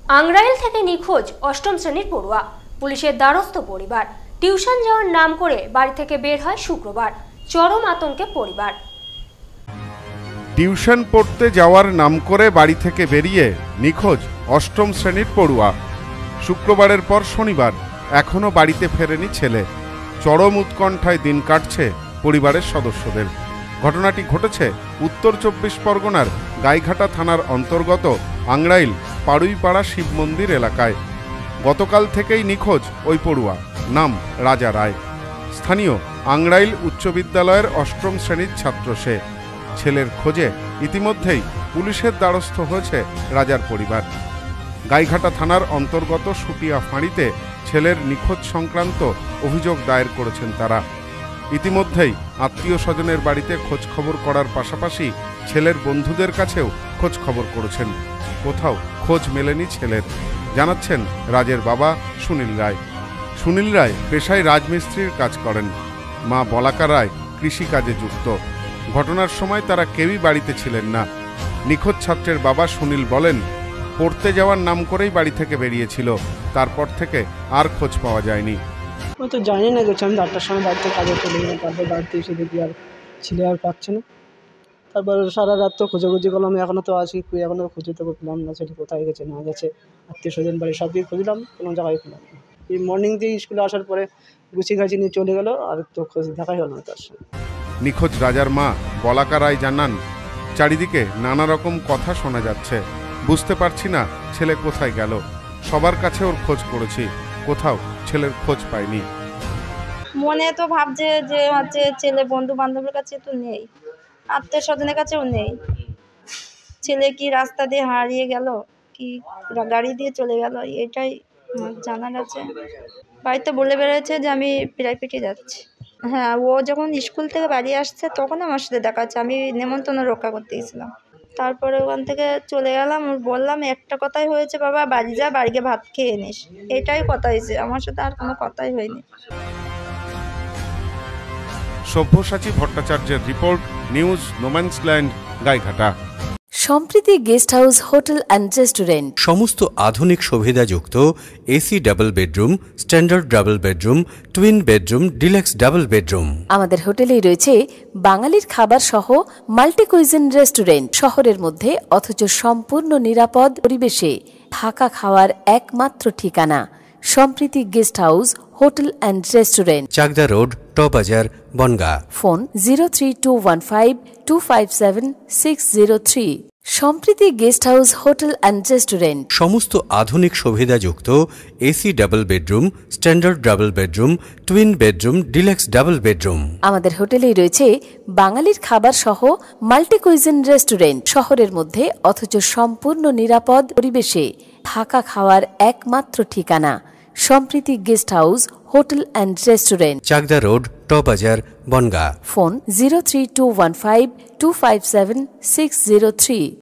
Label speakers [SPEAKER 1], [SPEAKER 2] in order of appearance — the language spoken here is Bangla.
[SPEAKER 1] আংরাইল থেকে নিখোঁজ অষ্টম শ্রেণীর পড়ুয়া, পুলিশের দ্বারস্থ পরিবার। টিউশন যাওয়ার নাম করে বাড়ি থেকে বের হয় শুক্রবার, চরম আতঙ্কে পরিবার।
[SPEAKER 2] টিউশন পড়তে যাওয়ার নাম করে বাড়ি থেকে বেরিয়ে নিখোঁজ অষ্টম শ্রেণীর পড়ুয়া। শুক্রবারের পর শনিবার এখনো বাড়িতে ফেরেনি ছেলে। চরম উৎকণ্ঠায় দিন কাটছে পরিবারের সদস্যদের। ঘটনাটি ঘটেছে উত্তর ২৪ পরগনার গাইঘাটা থানার অন্তর্গত আংরাইল পাড়ুইপাড়া শিব মন্দির এলাকায়। গতকাল থেকেই নিখোঁজ ওই পড়ুয়া, নাম রাজা রায়। স্থানীয় আংরাইল উচ্চ বিদ্যালয়ের অষ্টম শ্রেণীর ছাত্র সে। ছেলের খোঁজে ইতিমধ্যেই পুলিশের দ্বারস্থ হয়েছে রাজার পরিবার। গাইঘাটা থানার অন্তর্গত সুটিয়া ফাঁড়িতে ছেলের নিখোঁজ সংক্রান্ত অভিযোগ দায়ের করেছেন তারা। ইতিমধ্যেই আত্মীয় স্বজনের বাড়িতে খোঁজ খবর করার পাশাপাশি ছেলের বন্ধুদের কাছেও খোঁজ খবর করেছেন। কোথাও খোঁজ মেলেনি ছেলের, জানাচ্ছেন রাজের বাবা সুনীল রায়। সুনীল রায় পেশায় রাজমিস্ত্রির কাজ করেন, মা বলাকা রায় কৃষিকাজে যুক্ত। ঘটনার সময় তারা কেউই বাড়িতে ছিলেন না। নিখোঁজ ছাত্রের বাবা সুনীল বলেন, পড়তে যাওয়ার নাম করেই বাড়ি থেকে বেরিয়েছিল, তারপর থেকে আর খোঁজ পাওয়া যায়নি।
[SPEAKER 3] আমি তো জানি না কিছু। আমি 8টার সময় বাড়িতে কাজে চলে গেলাম, তারপর বাড়িতে এসে দেখি আর ছেলে আর পাচ্ছে না। তারপর সারা রাত তো খোঁজাখুঁজি করলাম, এখনও তো আছি, এখনও খুঁজে তো পেলাম না ছেলে কোথায় গেছে না গেছে। আত্মীয় স্বজন বাড়ি সব দিকে খুঁজলাম, কোনো জায়গায় পেলাম না। এই মর্নিং দিয়ে স্কুলে আসার পরে গুছিয়ে গাছি নিয়ে চলে গেল, আর তো খোঁজ দেখাই হলো না তার সঙ্গে।
[SPEAKER 2] নিখোঁজ রাজার মা বলাকা রায় জানান, চারিদিকে নানা রকম কথা শোনা যাচ্ছে, বুঝতে পারছি না ছেলে কোথায় গেল। সবার কাছে ওর খোঁজ করেছি, কোথাও ছেলের খোঁজ পাইনি।
[SPEAKER 4] মনে তো ভাবছে যে হচ্ছে ছেলে বন্ধু বান্ধবের কাছে তো নেই, আত্মীয় স্বজনের কাছেও নেই। ছেলে কি রাস্তা দিয়ে হারিয়ে গেল, কি গাড়ি দিয়ে চলে গেল, এটাই জানার আছে। বাড়িতে বলে বেরোচ্ছে যে আমি প্রাইভেটে যাচ্ছি। হ্যাঁ, ও যখন স্কুল থেকে বাড়ি আসছে তখন আমার সাথে দেখা যাচ্ছে। আমি নেমন্তন্ন রক্ষা করতে গেছিলাম, তারপরে ওখান থেকে চলে গেলাম। বললাম একটা কথাই হয়েছে, বাবা বাড়ি যা, বাড়িকে ভাত খেয়ে নিস, এটাই কথা হয়েছে। আমার সাথে আর কোনো কথাই হয়নি।
[SPEAKER 2] সব্যসাচী ভট্টাচার্যের report, news no man's land, Gaighata.
[SPEAKER 5] Sampriti guest house hotel and restaurant.
[SPEAKER 6] সমস্ত আধুনিক সুবিধাযুক্ত AC double bedroom, standard double bedroom, twin bedroom, deluxe double bedroom.
[SPEAKER 5] আমাদের হোটেলেই রয়েছে বাঙালির খাবার সহ মাল্টি কুইজিন রেস্টুরেন্ট। শহরের মধ্যে অথচ সম্পূর্ণ নিরাপদ পরিবেশে থাকা খাওয়ার একমাত্র ঠিকানা Sampriti guest house hotel and restaurant,
[SPEAKER 6] Chakdaha road, টবাজার, Bongaon.
[SPEAKER 5] Phone 03215257 603। Sampriti guest house hotel and restaurant.
[SPEAKER 6] সমস্ত আধুনিক সুবিধাযুক্ত AC double bedroom, standard double bedroom, twin bedroom, deluxe double bedroom.
[SPEAKER 5] আমাদের হোটেলেই রয়েছে বাঙালির খাবার সহ মাল্টি কুইজিন রেস্টুরেন্ট। শহরের মধ্যে অথচ সম্পূর্ণ নিরাপদ পরিবেশে থাকা খাওয়ার একমাত্র ঠিকানা Sampriti guest house hotel and restaurant,
[SPEAKER 6] Chakdaha road, টবাজার, বনগাঁ।
[SPEAKER 5] ফোন 03215257 603।